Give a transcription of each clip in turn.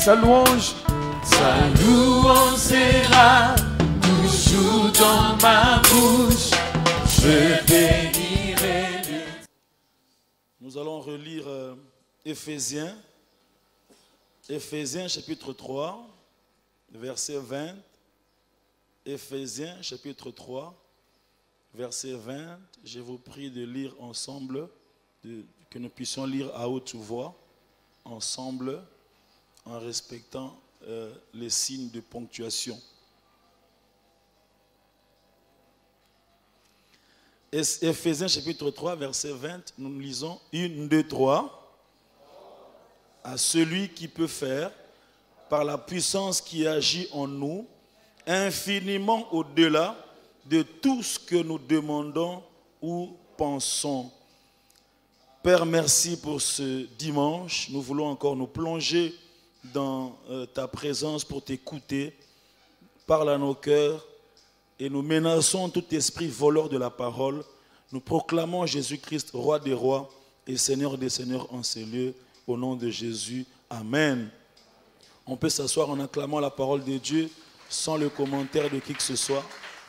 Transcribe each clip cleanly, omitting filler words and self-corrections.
sa louange sera toujours dans ma bouche. Je bénirai lui. Nous allons relire Éphésiens chapitre 3, verset 20. Éphésiens chapitre 3, verset 20. Je vous prie de lire ensemble, que nous puissions lire à haute voix, ensemble, en respectant les signes de ponctuation. Éphésiens chapitre 3, verset 20, nous lisons 1, 2, 3. À celui qui peut faire, par la puissance qui agit en nous, infiniment au-delà de tout ce que nous demandons ou pensons. Père, merci pour ce dimanche. Nous voulons encore nous plonger dans ta présence pour t'écouter. Parle à nos cœurs et nous menaçons tout esprit voleur de la parole. Nous proclamons Jésus-Christ, roi des rois et Seigneur des seigneurs en ces lieux. Au nom de Jésus, amen. On peut s'asseoir en acclamant la parole de Dieu sans le commentaire de qui que ce soit.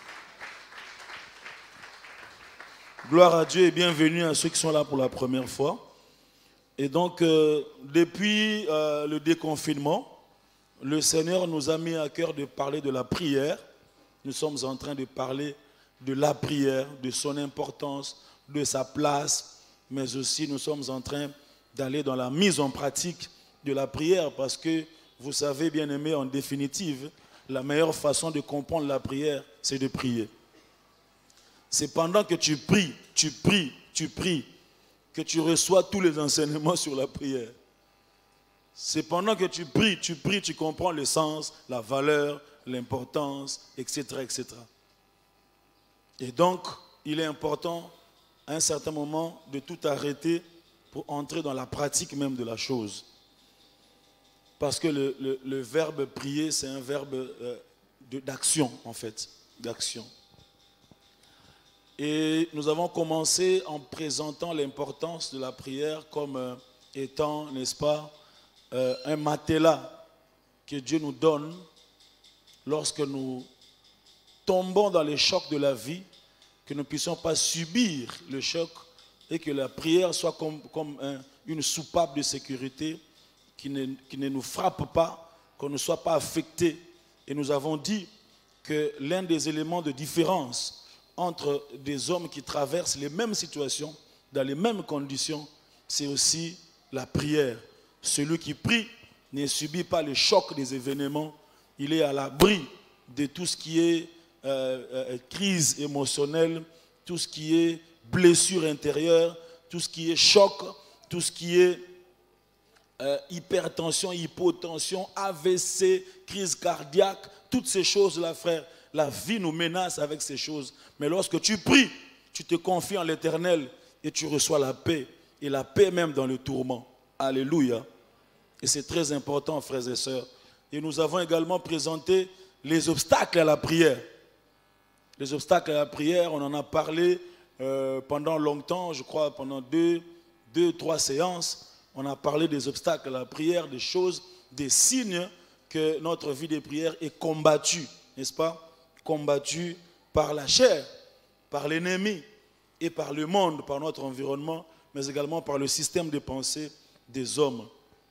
Gloire à Dieu et bienvenue à ceux qui sont là pour la première fois. Et donc, depuis le déconfinement, le Seigneur nous a mis à cœur de parler de la prière. Nous sommes en train de parler de la prière, de son importance, de sa place, mais aussi nous sommes en train d'aller dans la mise en pratique de la prière parce que, vous savez, bien-aimés, en définitive, la meilleure façon de comprendre la prière, c'est de prier. C'est pendant que tu pries, que tu reçois tous les enseignements sur la prière. C'est pendant que tu pries, tu comprends le sens, la valeur, l'importance, etc., etc. Et donc, il est important, à un certain moment, de tout arrêter pour entrer dans la pratique même de la chose. Parce que le verbe prier, c'est un verbe d'action, en fait, d'action. Et nous avons commencé en présentant l'importance de la prière comme étant, n'est-ce pas, un matelas que Dieu nous donne lorsque nous tombons dans les chocs de la vie, que nous ne puissions pas subir le choc et que la prière soit comme une soupape de sécurité qui ne nous frappe pas, qu'on ne soit pas affecté. Et nous avons dit que l'un des éléments de différence entre des hommes qui traversent les mêmes situations, dans les mêmes conditions, c'est aussi la prière. Celui qui prie ne subit pas le choc des événements, il est à l'abri de tout ce qui est crise émotionnelle, tout ce qui est blessure intérieure, tout ce qui est choc, tout ce qui est hypertension, hypotension, AVC, crise cardiaque, toutes ces choses-là, frère. La vie nous menace avec ces choses. Mais lorsque tu pries, tu te confies en l'Éternel et tu reçois la paix. Et la paix même dans le tourment. Alléluia. Et c'est très important, frères et sœurs. Et nous avons également présenté les obstacles à la prière. Les obstacles à la prière, on en a parlé pendant longtemps, je crois pendant deux, trois séances. On a parlé des obstacles à la prière, des choses, des signes que notre vie de prière est combattue, n'est-ce pas? Combattue par la chair, par l'ennemi et par le monde, par notre environnement, mais également par le système de pensée des hommes.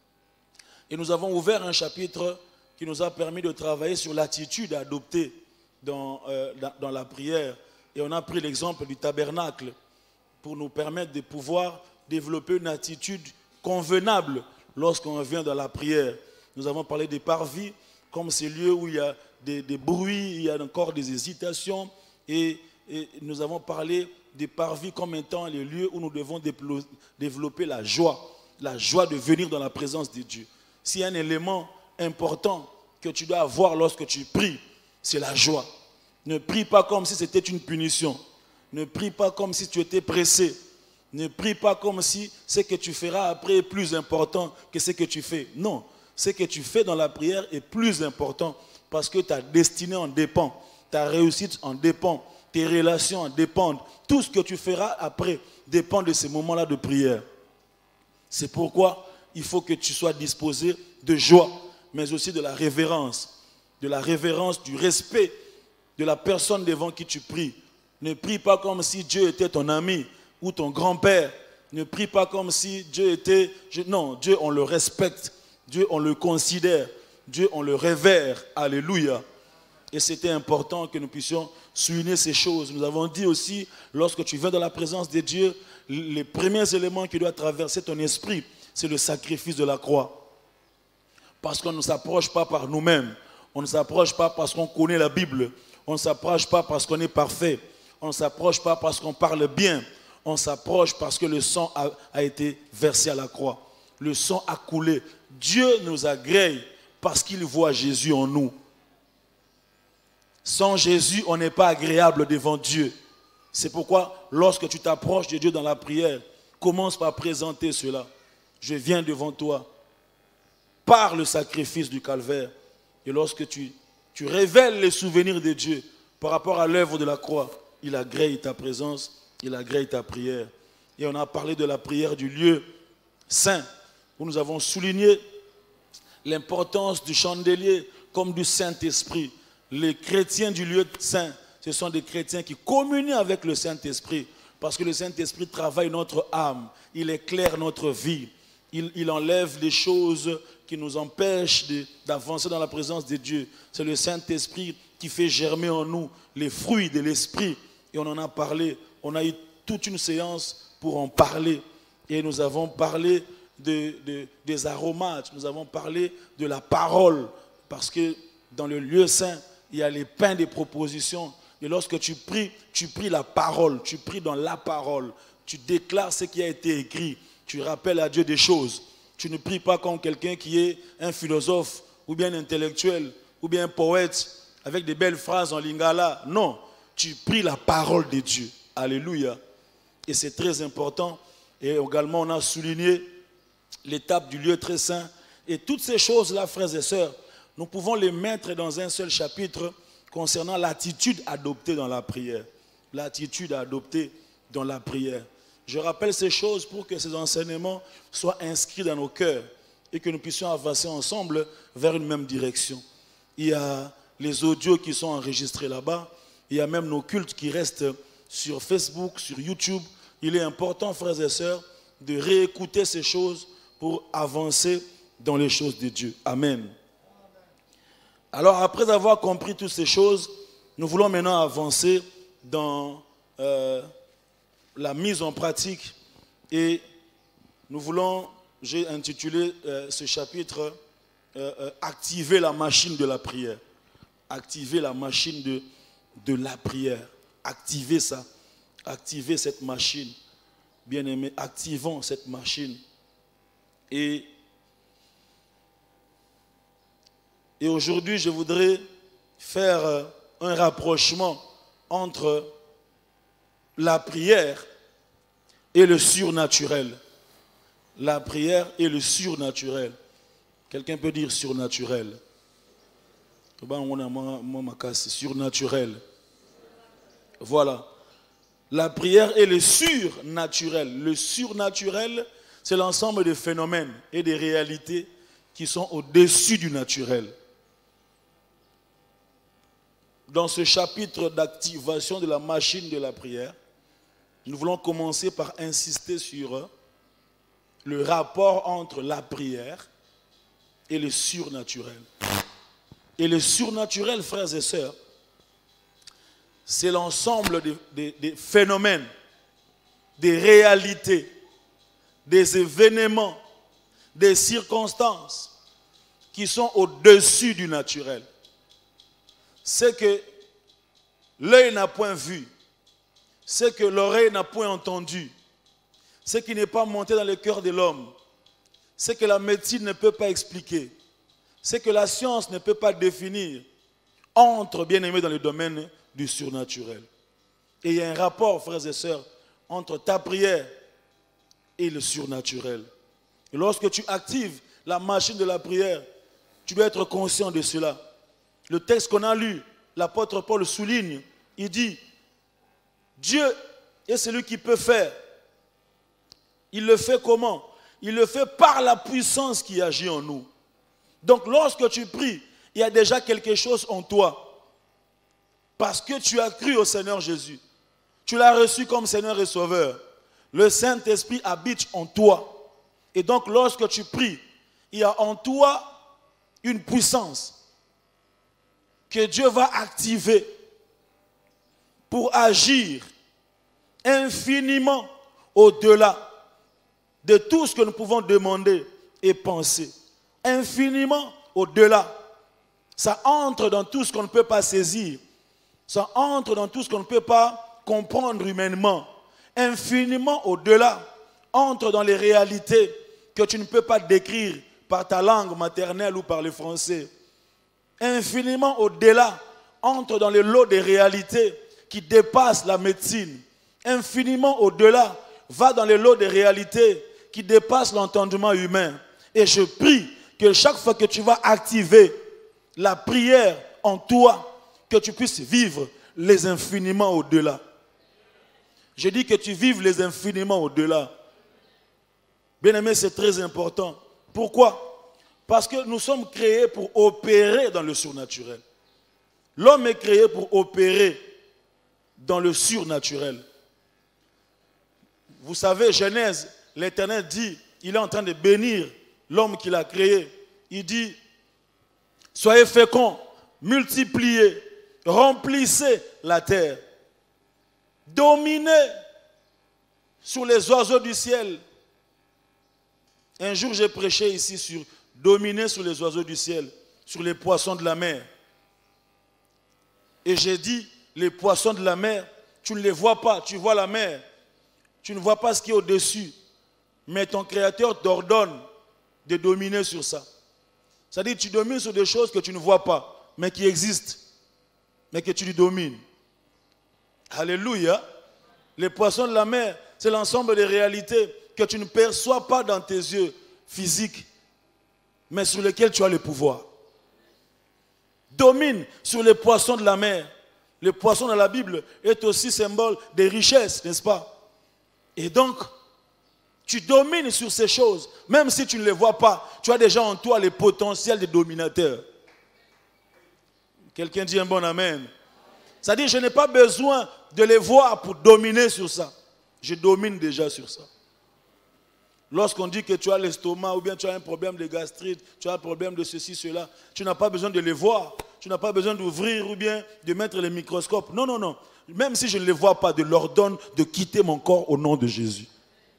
Et nous avons ouvert un chapitre qui nous a permis de travailler sur l'attitude adoptée dans la prière. Et on a pris l'exemple du tabernacle pour nous permettre de pouvoir développer une attitude convenable lorsqu'on vient dans la prière. Nous avons parlé des parvis comme ces lieux où il y a des bruits, il y a encore des hésitations. Et nous avons parlé des parvis comme étant les lieux où nous devons développer la joie de venir dans la présence de Dieu. S'il y a un élément important que tu dois avoir lorsque tu pries, c'est la joie. Ne prie pas comme si c'était une punition. Ne prie pas comme si tu étais pressé. Ne prie pas comme si ce que tu feras après est plus important que ce que tu fais. Non, ce que tu fais dans la prière est plus important parce que ta destinée en dépend, ta réussite en dépend, tes relations en dépendent. Tout ce que tu feras après dépend de ces moments-là de prière. C'est pourquoi il faut que tu sois disposé de joie. mais aussi de la révérence, du respect de la personne devant qui tu pries. Ne prie pas comme si Dieu était ton ami ou ton grand-père. Ne prie pas comme si Dieu était... Non, Dieu, on le respecte. Dieu, on le considère. Dieu, on le révère. Alléluia. Et c'était important que nous puissions souligner ces choses. Nous avons dit aussi, lorsque tu viens dans la présence de Dieu, les premiers éléments qui doivent traverser ton esprit, c'est le sacrifice de la croix. Parce qu'on ne s'approche pas par nous-mêmes. On ne s'approche pas parce qu'on connaît la Bible. On ne s'approche pas parce qu'on est parfait. On ne s'approche pas parce qu'on parle bien. On s'approche parce que le sang a été versé à la croix. Le sang a coulé. Dieu nous agrée parce qu'il voit Jésus en nous. Sans Jésus, on n'est pas agréable devant Dieu. C'est pourquoi, lorsque tu t'approches de Dieu dans la prière, commence par présenter cela. Je viens devant toi par le sacrifice du calvaire. Et lorsque tu révèles les souvenirs de Dieu par rapport à l'œuvre de la croix, il agrée ta présence, il agrée ta prière. Et on a parlé de la prière du lieu saint, où nous avons souligné l'importance du chandelier comme du Saint-Esprit. Les chrétiens du lieu saint, ce sont des chrétiens qui communient avec le Saint-Esprit, parce que le Saint-Esprit travaille notre âme, il éclaire notre vie, il enlève les choses qui nous empêchent d'avancer dans la présence de Dieu. C'est le Saint-Esprit qui fait germer en nous les fruits de l'Esprit. Et on en a parlé, on a eu toute une séance pour en parler. Et nous avons parlé des aromates, nous avons parlé de la parole, parce que dans le lieu saint, il y a les pains des propositions. Et lorsque tu pries la parole, tu pries dans la parole, tu déclares ce qui a été écrit, tu rappelles à Dieu des choses. Tu ne pries pas comme quelqu'un qui est un philosophe, ou bien un intellectuel, ou bien un poète, avec des belles phrases en lingala. Non, tu pries la parole de Dieu. Alléluia. Et c'est très important. Et également, on a souligné l'étape du lieu très saint. Et toutes ces choses-là, frères et sœurs, nous pouvons les mettre dans un seul chapitre concernant l'attitude adoptée dans la prière. L'attitude adoptée dans la prière. Je rappelle ces choses pour que ces enseignements soient inscrits dans nos cœurs et que nous puissions avancer ensemble vers une même direction. Il y a les audios qui sont enregistrés là-bas. Il y a même nos cultes qui restent sur Facebook, sur YouTube. Il est important, frères et sœurs, de réécouter ces choses pour avancer dans les choses de Dieu. Amen. Alors, après avoir compris toutes ces choses, nous voulons maintenant avancer dans la mise en pratique. Et nous voulons, j'ai intitulé ce chapitre « Activer la machine de la prière ». Activer la machine de la prière. Activer ça. Activer cette machine. Bien-aimés, activons cette machine. Et aujourd'hui, je voudrais faire un rapprochement entre la prière et le surnaturel. La prière et le surnaturel. Quelqu'un peut dire surnaturel. Surnaturel. Voilà. La prière est le surnaturel. Le surnaturel, c'est l'ensemble des phénomènes et des réalités qui sont au-dessus du naturel. Dans ce chapitre d'activation de la machine de la prière, nous voulons commencer par insister sur le rapport entre la prière et le surnaturel. Et le surnaturel, frères et sœurs, c'est l'ensemble des phénomènes, des réalités, des événements, des circonstances qui sont au-dessus du naturel. C'est que l'œil n'a point vu, c'est que l'oreille n'a point entendu, ce qui n'est pas monté dans le cœur de l'homme, c'est que la médecine ne peut pas expliquer, c'est que la science ne peut pas définir, entre, bien aimés, dans le domaine du surnaturel. Et il y a un rapport, frères et sœurs, entre ta prière et le surnaturel. Et lorsque tu actives la machine de la prière, tu dois être conscient de cela. Le texte qu'on a lu, l'apôtre Paul souligne, il dit, Dieu est celui qui peut faire. Il le fait comment? Il le fait par la puissance qui agit en nous. Donc lorsque tu pries, il y a déjà quelque chose en toi. Parce que tu as cru au Seigneur Jésus. Tu l'as reçu comme Seigneur et Sauveur. Le Saint-Esprit habite en toi. Et donc lorsque tu pries, il y a en toi une puissance que Dieu va activer pour agir infiniment au-delà de tout ce que nous pouvons demander et penser. Infiniment au-delà. Ça entre dans tout ce qu'on ne peut pas saisir. Ça entre dans tout ce qu'on ne peut pas comprendre humainement. Infiniment au-delà. Entre dans les réalités que tu ne peux pas décrire par ta langue maternelle ou par le français. Infiniment au-delà. Entre dans le lot des réalités qui dépassent la médecine. Infiniment au-delà. Va dans le lot des réalités qui dépassent l'entendement humain. Et je prie que chaque fois que tu vas activer la prière en toi, que tu puisses vivre les infiniment au-delà. Je dis que tu vives les infiniment au-delà. Bien-aimé, c'est très important. Pourquoi? Parce que nous sommes créés pour opérer dans le surnaturel. L'homme est créé pour opérer dans le surnaturel. Vous savez, Genèse, l'Éternel dit, il est en train de bénir l'homme qu'il a créé. Il dit, soyez féconds, multipliez, remplissez la terre, dominez sur les oiseaux du ciel. Un jour, j'ai prêché ici sur dominer sur les oiseaux du ciel, sur les poissons de la mer. Et j'ai dit, les poissons de la mer, tu ne les vois pas, tu vois la mer. Tu ne vois pas ce qui est au-dessus. Mais ton Créateur t'ordonne de dominer sur ça. C'est-à-dire que tu domines sur des choses que tu ne vois pas, mais qui existent, mais que tu les domines. Alléluia. Les poissons de la mer, c'est l'ensemble des réalités que tu ne perçois pas dans tes yeux physiques, mais sur lesquels tu as le pouvoir. Domine sur les poissons de la mer. Le poisson dans la Bible est aussi symbole des richesses, n'est-ce pas? Et donc, tu domines sur ces choses, même si tu ne les vois pas, tu as déjà en toi les potentiels des dominateurs. Quelqu'un dit un bon amen. C'est-à-dire, je n'ai pas besoin de les voir pour dominer sur ça. Je domine déjà sur ça. Lorsqu'on dit que tu as l'estomac ou bien tu as un problème de gastrite, tu as un problème de ceci, cela, tu n'as pas besoin de les voir. Tu n'as pas besoin d'ouvrir ou bien de mettre les microscopes. Non, non, non. Même si je ne les vois pas, de leur donne de quitter mon corps au nom de Jésus.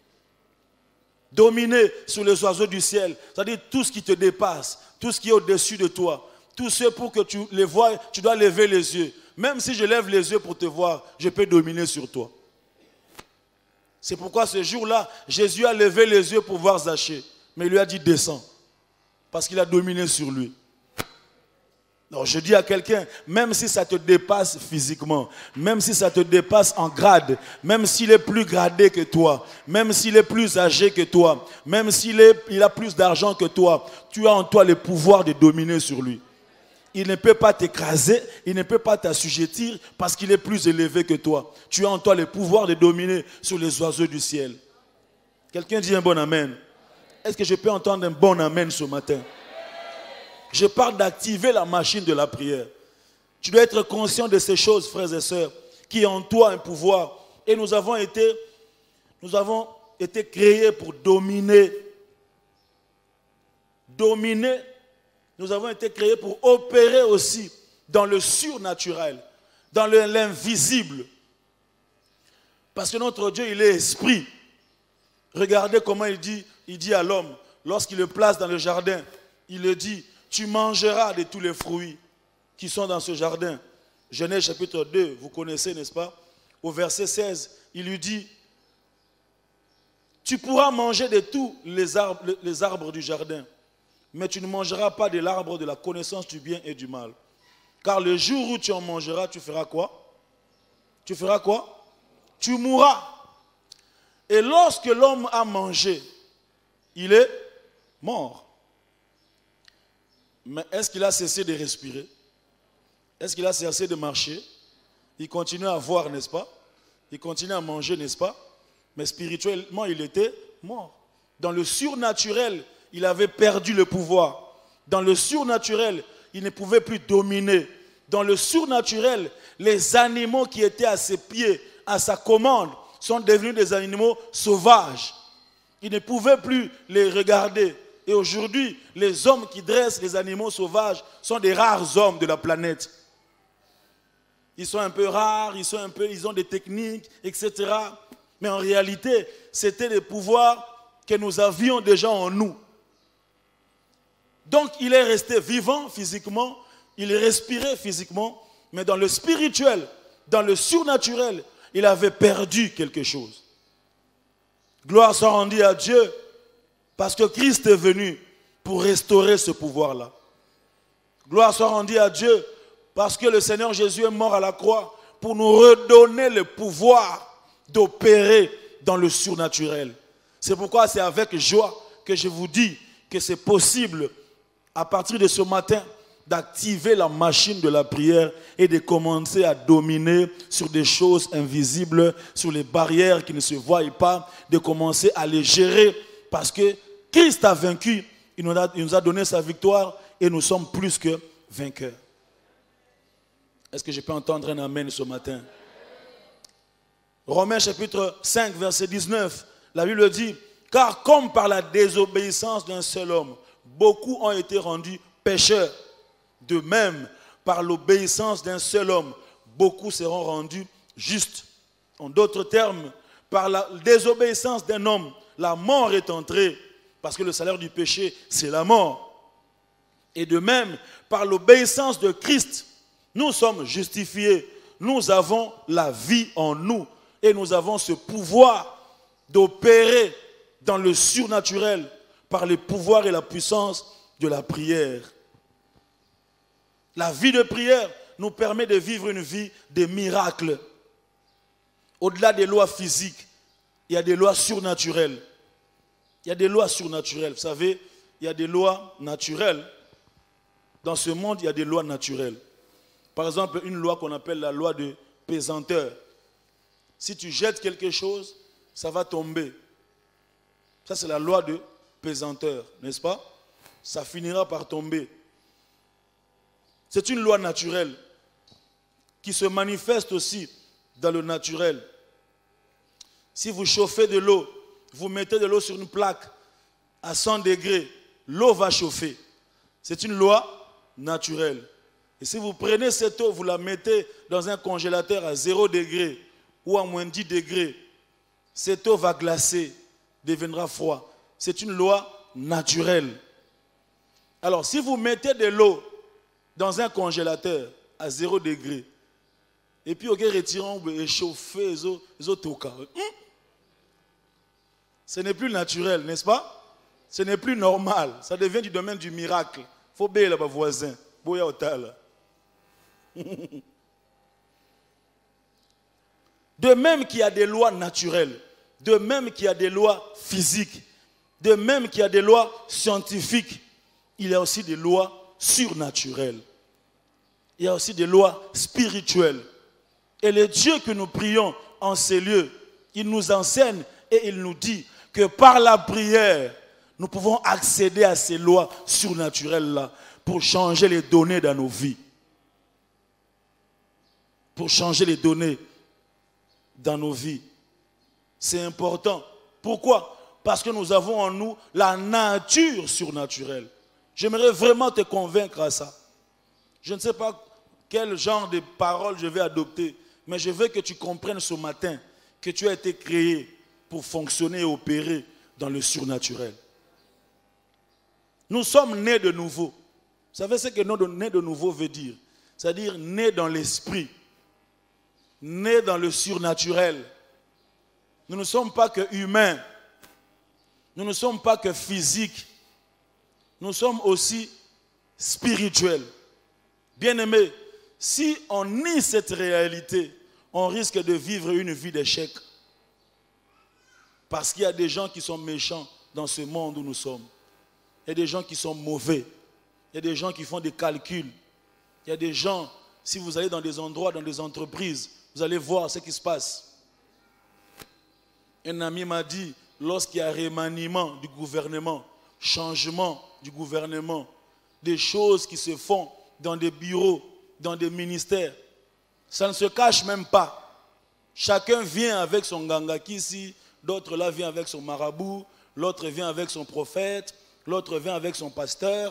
Dominer sur les oiseaux du ciel, c'est-à-dire tout ce qui te dépasse, tout ce qui est au-dessus de toi, tout ce pour que tu les vois, tu dois lever les yeux. Même si je lève les yeux pour te voir, je peux dominer sur toi. C'est pourquoi ce jour-là, Jésus a levé les yeux pour voir Zachée. Mais il lui a dit descends. Parce qu'il a dominé sur lui. Alors je dis à quelqu'un, même si ça te dépasse physiquement, même si ça te dépasse en grade, même s'il est plus gradé que toi, même s'il est plus âgé que toi, même s'il a plus d'argent que toi, tu as en toi le pouvoir de dominer sur lui. Il ne peut pas t'écraser, il ne peut pas t'assujettir parce qu'il est plus élevé que toi. Tu as en toi le pouvoir de dominer sur les oiseaux du ciel. Quelqu'un dit un bon amen. Est-ce que je peux entendre un bon amen ce matin? Je parle d'activer la machine de la prière. Tu dois être conscient de ces choses, frères et sœurs, qui ont en toi un pouvoir. Et nous avons été créés pour dominer. Dominer. Nous avons été créés pour opérer aussi dans le surnaturel, dans l'invisible. Parce que notre Dieu, il est esprit. Regardez comment il dit à l'homme, lorsqu'il le place dans le jardin, il le dit, tu mangeras de tous les fruits qui sont dans ce jardin. Genèse chapitre 2, vous connaissez, n'est-ce pas? Au verset 16, il lui dit, tu pourras manger de tous les arbres du jardin, mais tu ne mangeras pas de l'arbre de la connaissance du bien et du mal. Car le jour où tu en mangeras, tu feras quoi? Tu feras quoi? Tu mourras. Et lorsque l'homme a mangé, il est mort. Mais est-ce qu'il a cessé de respirer? Est-ce qu'il a cessé de marcher? Il continue à voir, n'est-ce pas? Il continue à manger, n'est-ce pas? Mais spirituellement, il était mort. Dans le surnaturel, il avait perdu le pouvoir. Dans le surnaturel, il ne pouvait plus dominer. Dans le surnaturel, les animaux qui étaient à ses pieds, à sa commande, sont devenus des animaux sauvages. Il ne pouvait plus les regarder. Et aujourd'hui, les hommes qui dressent les animaux sauvages sont des rares hommes de la planète. Ils sont un peu rares, ils ont des techniques, etc. Mais en réalité, c'était des pouvoirs que nous avions déjà en nous. Donc, il est resté vivant physiquement, il respirait physiquement, mais dans le spirituel, dans le surnaturel, il avait perdu quelque chose. Gloire soit rendue à Dieu, parce que Christ est venu pour restaurer ce pouvoir-là. Gloire soit rendue à Dieu, parce que le Seigneur Jésus est mort à la croix pour nous redonner le pouvoir d'opérer dans le surnaturel. C'est pourquoi c'est avec joie que je vous dis que c'est possible, à partir de ce matin, d'activer la machine de la prière et de commencer à dominer sur des choses invisibles, sur les barrières qui ne se voient pas, de commencer à les gérer parce que Christ a vaincu, il nous a donné sa victoire et nous sommes plus que vainqueurs. Est-ce que je peux entendre un amen ce matin? Romains chapitre 5, verset 19, la Bible dit, « Car comme par la désobéissance d'un seul homme, beaucoup ont été rendus pécheurs, de même, par l'obéissance d'un seul homme, beaucoup seront rendus justes. » En d'autres termes, par la désobéissance d'un homme, la mort est entrée, parce que le salaire du péché, c'est la mort. Et de même, par l'obéissance de Christ, nous sommes justifiés. Nous avons la vie en nous et nous avons ce pouvoir d'opérer dans le surnaturel par les pouvoirs et la puissance de la prière. La vie de prière nous permet de vivre une vie de miracles. Au-delà des lois physiques, il y a des lois surnaturelles. Il y a des lois surnaturelles. Vous savez, il y a des lois naturelles. Dans ce monde, il y a des lois naturelles. Par exemple, une loi qu'on appelle la loi de pesanteur. Si tu jettes quelque chose, ça va tomber. Ça, c'est la loi de pesanteur, n'est-ce pas? Ça finira par tomber. C'est une loi naturelle qui se manifeste aussi dans le naturel. Si vous chauffez de l'eau, vous mettez de l'eau sur une plaque à 100 degrés, l'eau va chauffer. C'est une loi naturelle. Et si vous prenez cette eau, vous la mettez dans un congélateur à 0 degré ou à moins 10 degrés, cette eau va glacer, deviendra froid. C'est une loi naturelle. Alors, si vous mettez de l'eau dans un congélateur à 0 degré, et puis, ok, retirons, échauffer les autres au cas. Ce n'est plus naturel, n'est-ce pas? Ce n'est plus normal. Ça devient du domaine du miracle. Il faut béer là-bas, voisin. Boya Otal. De même qu'il y a des lois naturelles, de même qu'il y a des lois physiques, de même qu'il y a des lois scientifiques, il y a aussi des lois surnaturelles. Il y a aussi des lois spirituelles. Et le Dieu que nous prions en ces lieux, il nous enseigne et il nous dit que par la prière, nous pouvons accéder à ces lois surnaturelles-là pour changer les données dans nos vies. Pour changer les données dans nos vies. C'est important. Pourquoi? Parce que nous avons en nous la nature surnaturelle. J'aimerais vraiment te convaincre à ça. Je ne sais pas quel genre de paroles je vais adopter, mais je veux que tu comprennes ce matin que tu as été créé pour fonctionner et opérer dans le surnaturel. Nous sommes nés de nouveau. Vous savez ce que né de nouveau veut dire? C'est-à-dire nés dans l'esprit, nés dans le surnaturel. Nous ne sommes pas que humains, nous ne sommes pas que physiques, nous sommes aussi spirituels. Bien-aimés, si on nie cette réalité, on risque de vivre une vie d'échec. Parce qu'il y a des gens qui sont méchants dans ce monde où nous sommes. Il y a des gens qui sont mauvais. Il y a des gens qui font des calculs. Il y a des gens, si vous allez dans des endroits, dans des entreprises, vous allez voir ce qui se passe. Un ami m'a dit, lorsqu'il y a remaniement du gouvernement, changement du gouvernement, des choses qui se font dans des bureaux, dans des ministères. Ça ne se cache même pas. Chacun vient avec son gangaki ici, d'autres là viennent avec son marabout, l'autre vient avec son prophète, l'autre vient avec son pasteur.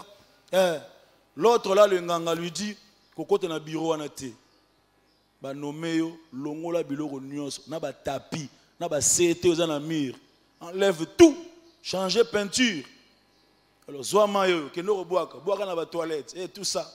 L'autre là, le nganga lui dit, Koko te na bureau anate. Ba nomeyo, longo la biloko nyonso, na ba tapis, na ba CT aux mur. Enlève tout, changer peinture. Alors, zoa mayo, keno boaka, boaka na ba toilette, et tout ça.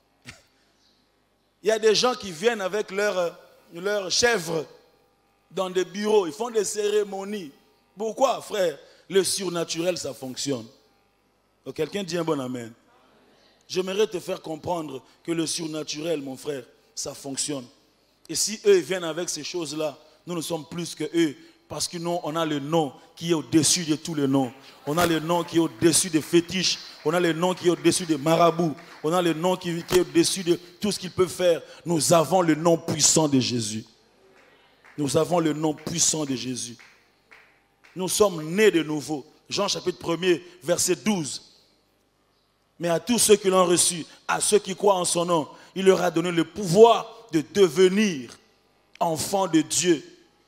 Il y a des gens qui viennent avec leurs chèvres dans des bureaux, ils font des cérémonies. Pourquoi, frère? Le surnaturel, ça fonctionne. Donc, quelqu'un dit un bon amen. J'aimerais te faire comprendre que le surnaturel, mon frère, ça fonctionne. Et si eux viennent avec ces choses-là, nous ne sommes plus que eux. Parce que nous, on a le nom qui est au-dessus de tous les noms. On a le nom qui est au-dessus des fétiches. On a le nom qui est au-dessus des marabouts. On a le nom qui est au-dessus de tout ce qu'ils peuvent faire. Nous avons le nom puissant de Jésus. Nous avons le nom puissant de Jésus. Nous sommes nés de nouveau. Jean chapitre 1er, verset 12. Mais à tous ceux qui l'ont reçu, à ceux qui croient en son nom, il leur a donné le pouvoir de devenir enfants de Dieu,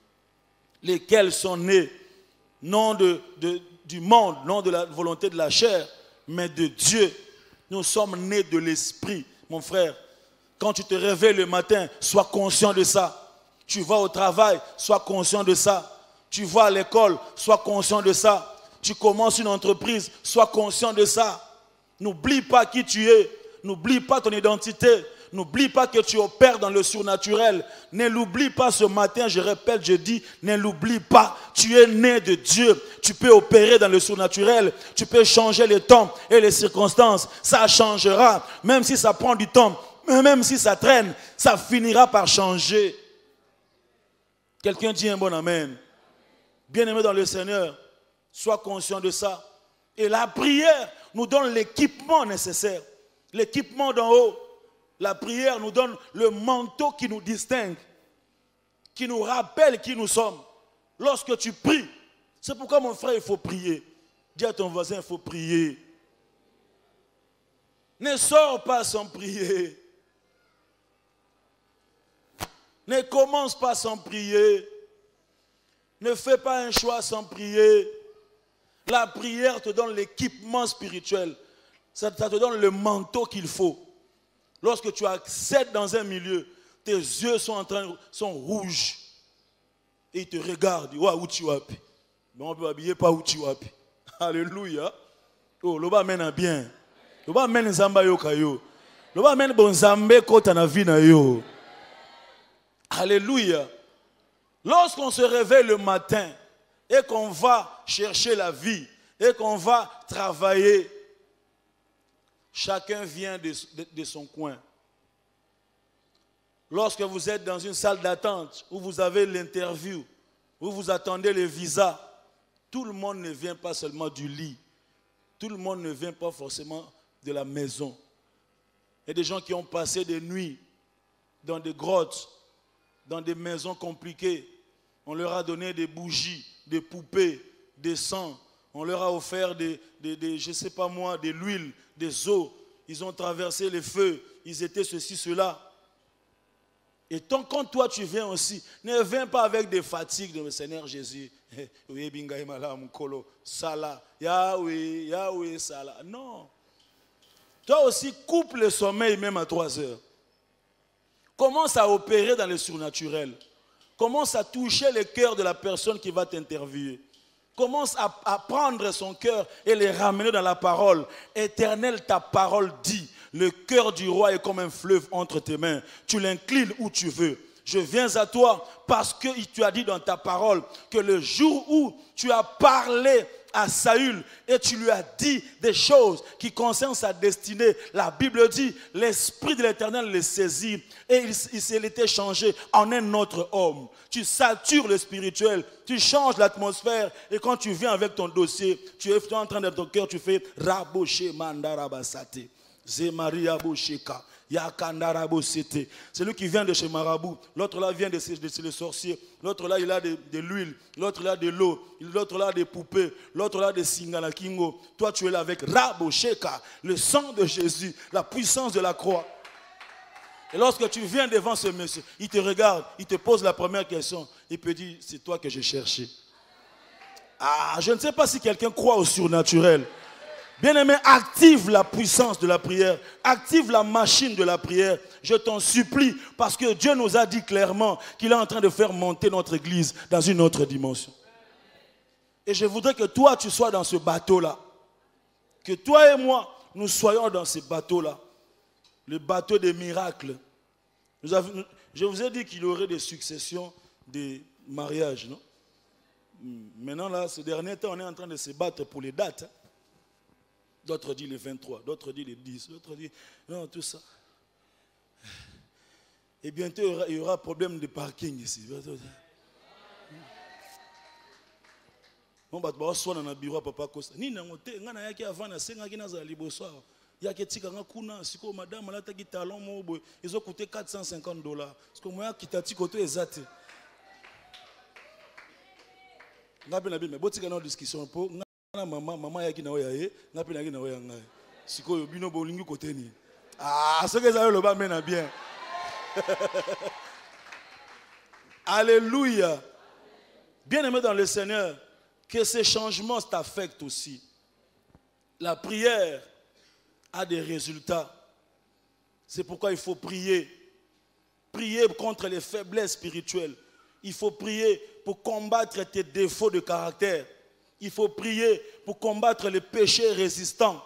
lesquels sont nés non du monde, non de la volonté de la chair, mais de Dieu. Nous sommes nés de l'esprit, mon frère. Quand tu te réveilles le matin, sois conscient de ça. Tu vas au travail, sois conscient de ça. Tu vas à l'école, sois conscient de ça. Tu commences une entreprise, sois conscient de ça. N'oublie pas qui tu es, n'oublie pas ton identité, n'oublie pas que tu opères dans le surnaturel. Ne l'oublie pas ce matin, je répète, je dis, ne l'oublie pas. Tu es né de Dieu, tu peux opérer dans le surnaturel, tu peux changer les temps et les circonstances. Ça changera, même si ça prend du temps, même si ça traîne, ça finira par changer. Quelqu'un dit un bon amen. Bien-aimé dans le Seigneur, sois conscient de ça. Et la prière nous donne l'équipement nécessaire. L'équipement d'en haut. La prière nous donne le manteau qui nous distingue, qui nous rappelle qui nous sommes. Lorsque tu pries, c'est pourquoi mon frère, il faut prier. Dis à ton voisin, il faut prier. Ne sors pas sans prier. Ne commence pas sans prier. Ne fais pas un choix sans prier. La prière te donne l'équipement spirituel. Ça te donne le manteau qu'il faut. Lorsque tu accèdes dans un milieu, tes yeux sont rouges. Et ils te regardent. Où tu vas? Mais on peut habiller pas où tu vas. Alléluia. Oh, l'oba mène bien. L'oba mène zamba yo kayo. L'oba mène bon zambe kota na vie na yo. Alléluia. Lorsqu'on se réveille le matin et qu'on va chercher la vie et qu'on va travailler, chacun vient de son coin. Lorsque vous êtes dans une salle d'attente où vous avez l'interview, où vous attendez le visa, tout le monde ne vient pas seulement du lit. Tout le monde ne vient pas forcément de la maison. Il y a des gens qui ont passé des nuits dans des grottes, dans des maisons compliquées. On leur a donné des bougies, des poupées, des sangs. On leur a offert je ne sais pas moi, de l'huile, des eaux. Ils ont traversé les feux. Ils étaient ceci, cela. Et quand toi tu viens aussi, ne viens pas avec des fatigues de Seigneur Jésus. Yahweh, Yahweh, Salah. Non. Toi aussi, coupe le sommeil même à 3 heures. Commence à opérer dans le surnaturel. Commence à toucher le cœur de la personne qui va t'interviewer. Commence à prendre son cœur et le ramener dans la parole. Éternel, ta parole dit, le cœur du roi est comme un fleuve entre tes mains. Tu l'inclines où tu veux. Je viens à toi parce que tu as dit dans ta parole que le jour où tu as parlé à Saül et tu lui as dit des choses qui concernent sa destinée, la Bible dit, l'Esprit de l'Éternel le saisit et il s'était changé en un autre homme. Tu satures le spirituel, tu changes l'atmosphère et quand tu viens avec ton dossier, tu es en train de ton cœur, tu fais raboché mandarabasate. Zemaria Bosheka. C'est lui qui vient de chez Marabout. L'autre là vient de chez les sorciers. L'autre là, il a de l'huile. L'autre là, de l'eau. L'autre là, des poupées. L'autre là, des Singala Kingo. Toi, tu es là avec Rabo Sheka, le sang de Jésus, la puissance de la croix. Et lorsque tu viens devant ce monsieur, il te regarde, il te pose la première question. Il peut dire, c'est toi que j'ai cherché. Ah, je ne sais pas si quelqu'un croit au surnaturel. Bien-aimé, active la puissance de la prière. Active la machine de la prière. Je t'en supplie, parce que Dieu nous a dit clairement qu'il est en train de faire monter notre église dans une autre dimension. Et je voudrais que toi, tu sois dans ce bateau-là. Que toi et moi, nous soyons dans ce bateau-là. Le bateau des miracles. Je vous ai dit qu'il y aurait des successions de mariages, non? Maintenant, là, ces derniers temps, on est en train de se battre pour les dates. Hein? D'autres disent les 23, d'autres disent les 10, d'autres disent non, tout ça. Et bientôt, il y aura problème de parking ici. Bon, bah, soit dans le bureau, papa Costa. Ni n'angote, n'ana yaki avant na senga ki naza liboso. Yaki tika ngakuna, siko madame la taki talon mobo, ils ont coûté $450. Parce que moi, qui t'a dit côté exact. Ngapi na bi, mais botika na discussion pour. Maman yaki na oyaye na pe na ki na oyanga siko yo bino bolingi côté ni ah ce que ça le ba mena bien. Alléluia. Bien-aimé dans le Seigneur, que ces changements t'affectent aussi. La prière a des résultats. C'est pourquoi il faut prier. Prier contre les faiblesses spirituelles. Il faut prier pour combattre tes défauts de caractère. Il faut prier pour combattre les péchés résistants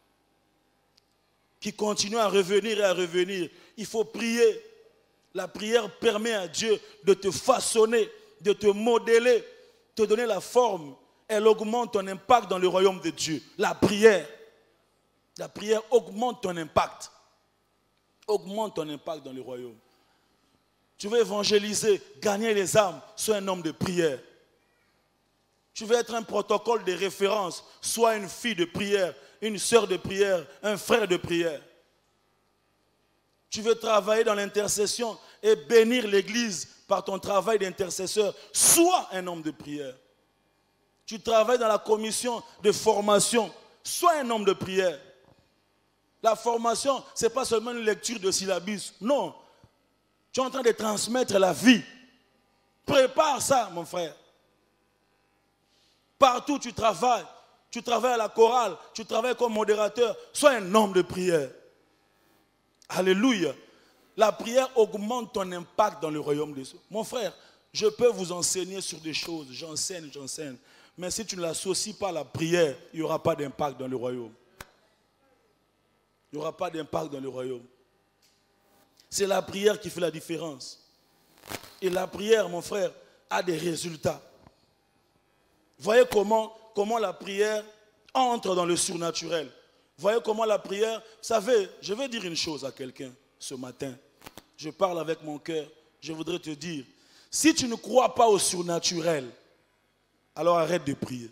qui continuent à revenir et à revenir. Il faut prier. La prière permet à Dieu de te façonner, de te modeler, te donner la forme. Elle augmente ton impact dans le royaume de Dieu. La prière augmente ton impact. Augmente ton impact dans le royaume. Tu veux évangéliser, gagner les âmes, sois un homme de prière. Tu veux être un protocole de référence, sois une fille de prière, une sœur de prière, un frère de prière. Tu veux travailler dans l'intercession et bénir l'église par ton travail d'intercesseur, sois un homme de prière. Tu travailles dans la commission de formation, sois un homme de prière. La formation, ce n'est pas seulement une lecture de syllabus, non. Tu es en train de transmettre la vie. Prépare ça, mon frère. Partout où tu travailles à la chorale, tu travailles comme modérateur, sois un homme de prière. Alléluia. La prière augmente ton impact dans le royaume des cieux. Mon frère, je peux vous enseigner sur des choses, j'enseigne. Mais si tu ne l'associes pas à la prière, il n'y aura pas d'impact dans le royaume. Il n'y aura pas d'impact dans le royaume. C'est la prière qui fait la différence. Et la prière, mon frère, a des résultats. Voyez comment la prière entre dans le surnaturel. Voyez comment la prière... Vous savez, je vais dire une chose à quelqu'un ce matin. Je parle avec mon cœur. Je voudrais te dire, si tu ne crois pas au surnaturel, alors arrête de prier.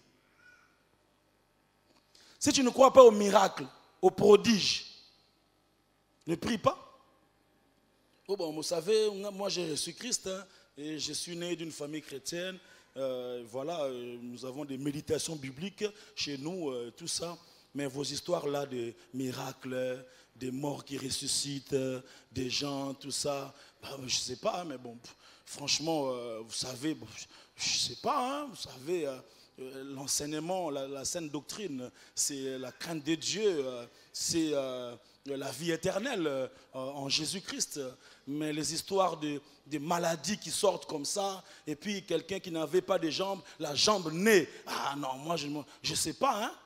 Si tu ne crois pas au miracle, au prodige, ne prie pas. Oh bon, vous savez, moi j'ai reçu Christ, hein, et je suis né d'une famille chrétienne. Nous avons des méditations bibliques chez nous, tout ça. Mais vos histoires là de miracles, des morts qui ressuscitent, des gens, tout ça, je ne sais pas, mais bon, franchement, vous savez, je ne sais pas, hein, vous savez, l'enseignement, la saine doctrine, c'est la crainte de Dieu, c'est la vie éternelle en Jésus-Christ. Mais les histoires de maladies qui sortent comme ça, et puis quelqu'un qui n'avait pas de jambes, la jambe naît. Ah non, moi je ne sais pas, hein.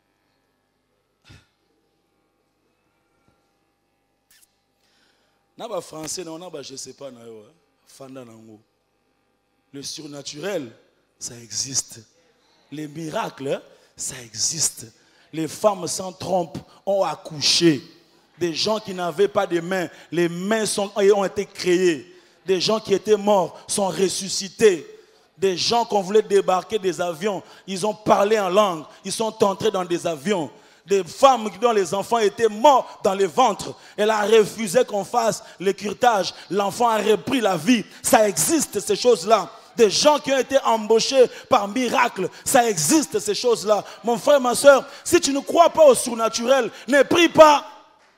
Naba français, non, naba je ne sais pas, fanda nango. Le surnaturel, ça existe. Les miracles, ça existe. Les femmes sans trompe ont accouché. Des gens qui n'avaient pas de mains, les mains ont été créées. Des gens qui étaient morts sont ressuscités. Des gens qu'on voulait débarquer des avions, ils ont parlé en langue, ils sont entrés dans des avions. des femmes dont les enfants étaient morts dans les ventres. Elle a refusé qu'on fasse le curetage. L'enfant a repris la vie. Ça existe, ces choses-là. Des gens qui ont été embauchés par miracle. Ça existe, ces choses-là. Mon frère, ma soeur, si tu ne crois pas au surnaturel, ne prie pas.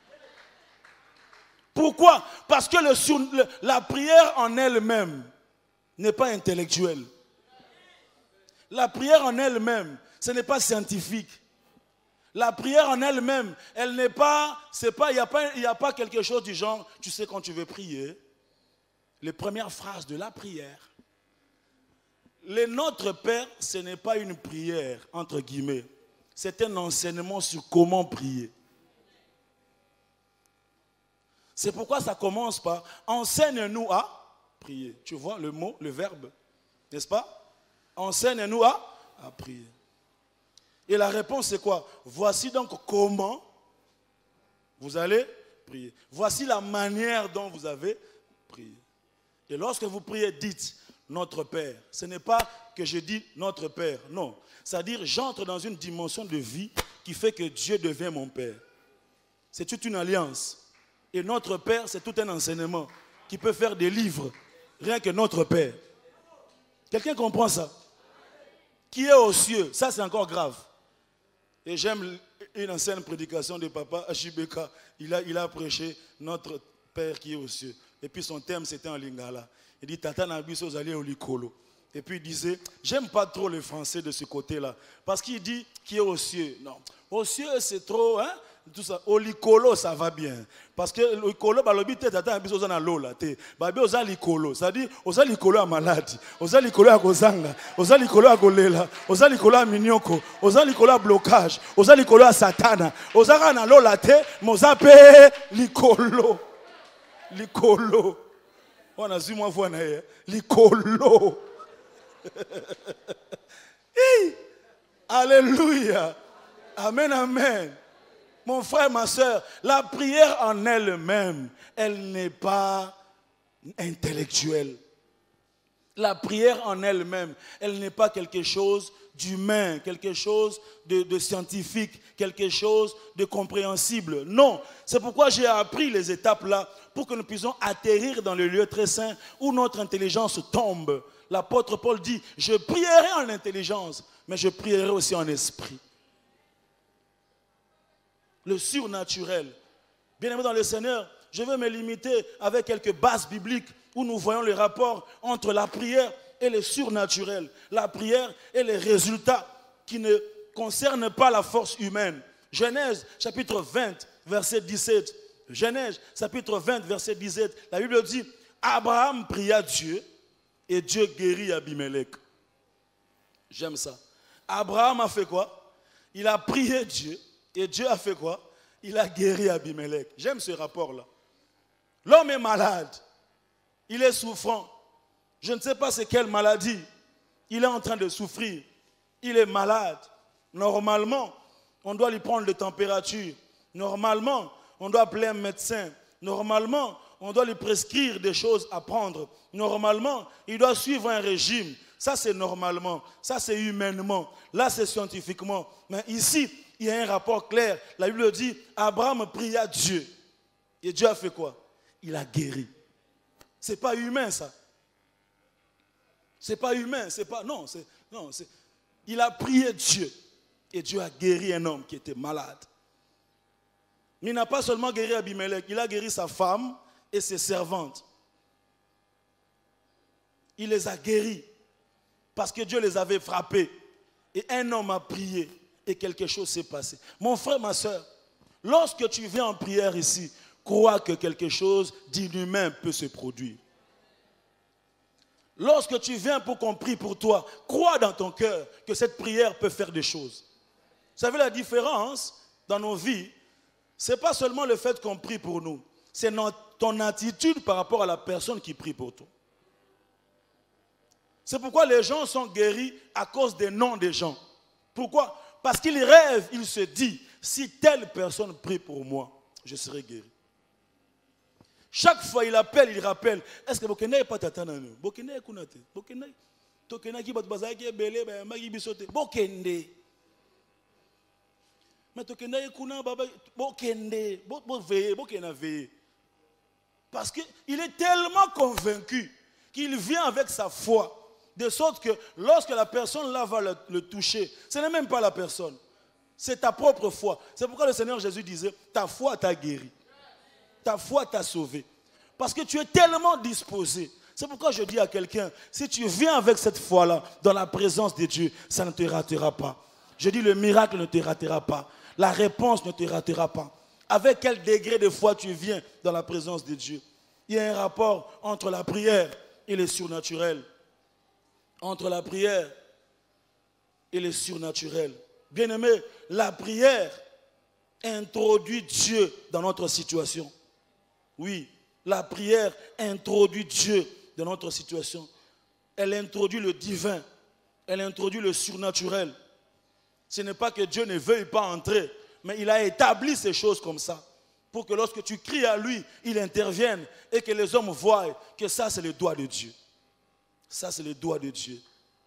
Pourquoi? Parce que la prière en elle-même n'est pas intellectuelle. La prière en elle-même, ce n'est pas scientifique. La prière en elle-même, elle n'est pas, il n'y a pas quelque chose du genre, tu sais quand tu veux prier, les premières phrases de la prière. Le Notre Père, ce n'est pas une prière, entre guillemets. C'est un enseignement sur comment prier. C'est pourquoi ça commence par enseigne-nous à prier. Tu vois le mot, le verbe, n'est-ce pas? Enseigne-nous à prier. Et la réponse c'est quoi? Voici donc comment vous allez prier. Voici la manière dont vous avez prié. Et lorsque vous priez, dites notre Père. Ce n'est pas que je dis notre Père, non. C'est-à-dire j'entre dans une dimension de vie qui fait que Dieu devient mon Père. C'est toute une alliance. Et notre Père, c'est tout un enseignement qui peut faire des livres, rien que notre Père. Quelqu'un comprend ça? Qui est aux cieux, ça c'est encore grave. Et j'aime une ancienne prédication de papa Ashibeka. Il a prêché notre Père qui est aux cieux. Et puis son thème c'était en lingala. Il dit Tata Nabiso Zali Olikolo. Et puis il disait, j'aime pas trop le français de ce côté-là. Parce qu'il dit qui est aux cieux. Non, aux cieux c'est trop, hein? Tout ça. Olikolo ça va bien. Parce que l'olikolo, balobite Tata Nabiso Zana Lola. Babi oza likolo. C'est-à-dire, oza likolo à maladie. Oza likolo à gozanga. Oza likolo à golela. Oza likolo à minyoko. Oza likolo à blocage. Oza likolo à satana. Oza kana lola te. Moza pe likolo. Likolo. On a vu moi voir likolo. Alléluia. Amen, amen. Mon frère, ma soeur, la prière en elle-même, elle n'est pas intellectuelle. La prière en elle-même, elle n'est pas quelque chose d'humain, quelque chose de scientifique, quelque chose de compréhensible. Non, c'est pourquoi j'ai appris les étapes là, pour que nous puissions atterrir dans le lieu très saint où notre intelligence tombe. L'apôtre Paul dit, je prierai en intelligence, mais je prierai aussi en esprit. Le surnaturel. Bien aimé dans le Seigneur, je vais me limiter avec quelques bases bibliques où nous voyons le rapport entre la prière et le surnaturel. La prière et les résultats qui ne concernent pas la force humaine. Genèse chapitre 20, verset 17. Genèse chapitre 20, verset 17. La Bible dit, Abraham pria Dieu et Dieu guérit Abimelech. J'aime ça. Abraham a fait quoi? Il a prié Dieu. Et Dieu a fait quoi? Il a guéri Abimelech. J'aime ce rapport-là. L'homme est malade. Il est souffrant. Je ne sais pas c'est quelle maladie. Il est en train de souffrir. Il est malade. Normalement, on doit lui prendre de température. Normalement, on doit appeler un médecin. Normalement, on doit lui prescrire des choses à prendre. Normalement, il doit suivre un régime. Ça, c'est normalement. Ça, c'est humainement. Là, c'est scientifiquement. Mais ici, il y a un rapport clair. La Bible dit, Abraham pria Dieu. Et Dieu a fait quoi? Il a guéri. Ce n'est pas humain, ça. Ce n'est pas humain. Non, il a prié Dieu. Et Dieu a guéri un homme qui était malade. Mais il n'a pas seulement guéri Abimelech, il a guéri sa femme et ses servantes. Il les a guéris parce que Dieu les avait frappés. Et un homme a prié et quelque chose s'est passé. Mon frère, ma soeur, lorsque tu viens en prière ici, crois que quelque chose d'inhumain peut se produire. Lorsque tu viens pour qu'on prie pour toi, crois dans ton cœur que cette prière peut faire des choses. Vous savez la différence dans nos vies? Ce n'est pas seulement le fait qu'on prie pour nous, c'est ton attitude par rapport à la personne qui prie pour toi. C'est pourquoi les gens sont guéris à cause des noms des gens. Pourquoi? Parce qu'ils rêvent, ils se disent, si telle personne prie pour moi, je serai guéri. Chaque fois il appelle, il rappelle, est-ce que vous connaissez pas Tatana? Vous connaissez Kunate? Vous connaissez? Vous connaissez qui bat bazaki belé ba magi bisote? Vous connaissez? Parce qu'il est tellement convaincu qu'il vient avec sa foi. De sorte que lorsque la personne là va le toucher, ce n'est même pas la personne. C'est ta propre foi. C'est pourquoi le Seigneur Jésus disait, ta foi t'a guéri. Ta foi t'a sauvé. Parce que tu es tellement disposé. C'est pourquoi je dis à quelqu'un, si tu viens avec cette foi-là, dans la présence de Dieu, ça ne te ratera pas. Je dis, le miracle ne te ratera pas. La réponse ne te ratera pas. Avec quel degré de foi tu viens dans la présence de Dieu? Il y a un rapport entre la prière et le surnaturel. Entre la prière et le surnaturel. Bien-aimé, la prière introduit Dieu dans notre situation. Oui, la prière introduit Dieu dans notre situation. Elle introduit le divin. Elle introduit le surnaturel. Ce n'est pas que Dieu ne veuille pas entrer, mais il a établi ces choses comme ça. Pour que lorsque tu cries à lui, il intervienne et que les hommes voient que ça c'est le doigt de Dieu. Ça c'est le doigt de Dieu.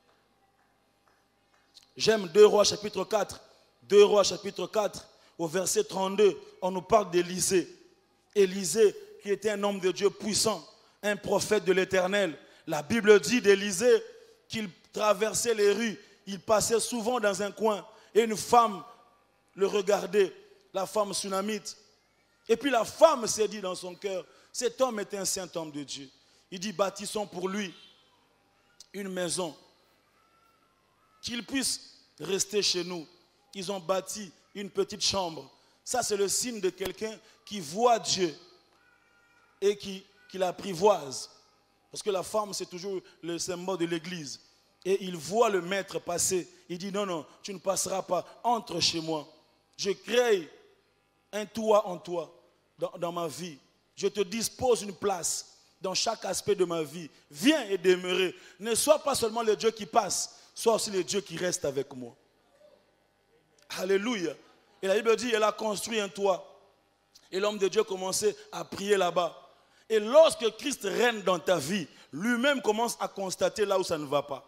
J'aime 2 Rois chapitre 4. 2 Rois chapitre 4 au verset 32. On nous parle d'Élisée. Élisée qui était un homme de Dieu puissant, un prophète de l'Éternel. La Bible dit d'Élisée qu'il traversait les rues. Il passait souvent dans un coin et une femme le regardait, la femme sunamite. Et puis la femme s'est dit dans son cœur, cet homme est un saint homme de Dieu. Il dit, bâtissons pour lui une maison, qu'il puisse rester chez nous. Ils ont bâti une petite chambre. Ça, c'est le signe de quelqu'un qui voit Dieu et qui l'apprivoise. Parce que la femme, c'est toujours le symbole de l'église. Et il voit le maître passer. Il dit, non, non, tu ne passeras pas. Entre chez moi. Je crée un toit en toi, dans ma vie. Je te dispose une place dans chaque aspect de ma vie. Viens et demeurer. Ne sois pas seulement le Dieu qui passe, sois aussi le Dieu qui reste avec moi. Alléluia. Et la Bible dit, elle a construit un toit. Et l'homme de Dieu commençait à prier là-bas. Et lorsque Christ règne dans ta vie, lui-même commence à constater là où ça ne va pas.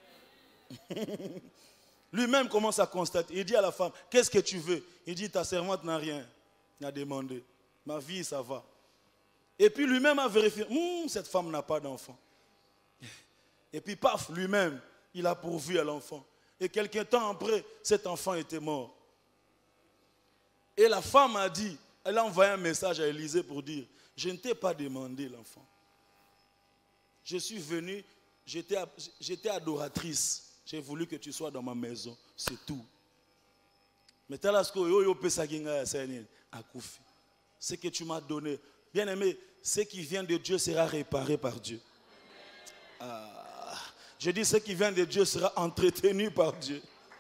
Lui-même commence à constater. Il dit à la femme, qu'est-ce que tu veux? Il dit, ta servante n'a rien à demander. Ma vie, ça va. Et puis lui-même a vérifié, cette femme n'a pas d'enfant. Et puis paf, lui-même, il a pourvu à l'enfant. Et quelque temps après, cet enfant était mort. Et la femme a dit, elle a envoyé un message à Élisée pour dire, je ne t'ai pas demandé l'enfant. Je suis venu, j'étais adoratrice. J'ai voulu que tu sois dans ma maison, c'est tout. Mais ce que tu m'as donné, bien aimé, ce qui vient de Dieu sera réparé par Dieu. Je dis ce qui vient de Dieu sera entretenu par Dieu.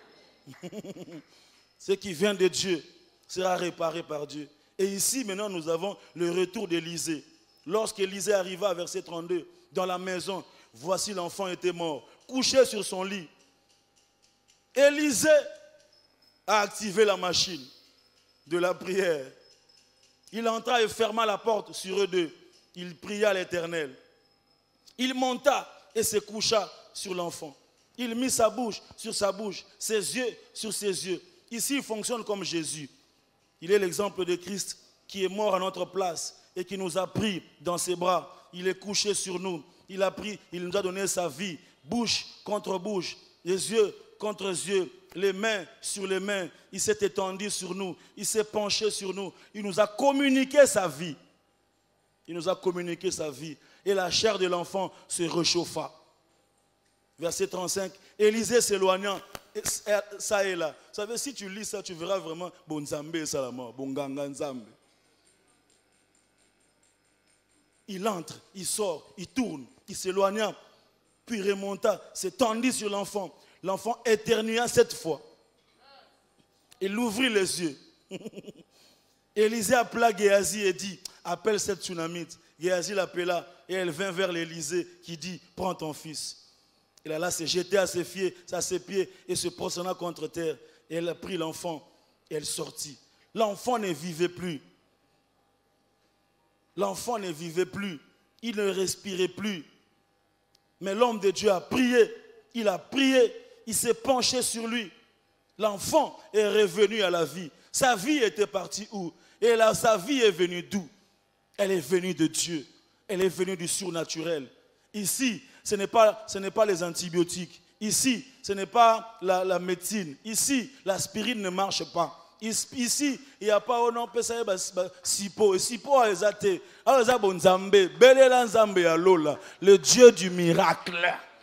Ce qui vient de Dieu sera réparé par Dieu. Et ici maintenant nous avons le retour d'Élisée. Lorsqu'Élisée arriva à verset 32, dans la maison, voici l'enfant était mort, couché sur son lit. Élisée a activé la machine de la prière. Il entra et ferma la porte sur eux deux. Il pria l'Éternel. Il monta et se coucha sur l'enfant. Il mit sa bouche sur sa bouche, ses yeux sur ses yeux. Ici, il fonctionne comme Jésus. Il est l'exemple de Christ qui est mort à notre place et qui nous a pris dans ses bras. Il est couché sur nous. Il a pris, il nous a donné sa vie, bouche contre bouche, les yeux contre yeux, les mains sur les mains. Il s'est étendu sur nous, il s'est penché sur nous. Il nous a communiqué sa vie. Il nous a communiqué sa vie. Et la chair de l'enfant se réchauffa. Verset 35, Élisée s'éloignant, ça est là. Vous savez, si tu lis ça, tu verras vraiment bon Nzambe salama, bon ganga Nzambe. Il entre, il sort, il tourne, il s'éloigna, puis remonta, s'étendit sur l'enfant. L'enfant éternua 7 fois. Il ouvrit les yeux. Élisée appela Géasi et dit, appelle cette Tsunamite. Géasi l'appela et elle vint vers l'Élysée qui dit, prends ton fils. Elle alla se jeter à ses pieds et se prosterna contre terre. Et elle a pris l'enfant et elle sortit. L'enfant ne vivait plus. L'enfant ne vivait plus. Il ne respirait plus. Mais l'homme de Dieu a prié. Il a prié. Il s'est penché sur lui. L'enfant est revenu à la vie. Sa vie était partie où? Et là, sa vie est venue d'où? Elle est venue de Dieu. Elle est venue du surnaturel. Ici, ce n'est pas les antibiotiques. Ici, ce n'est pas la médecine. Ici, l'aspirine ne marche pas. Ici, il n'y a pas au nom sipo. Sipo a exaté. Le Dieu du miracle.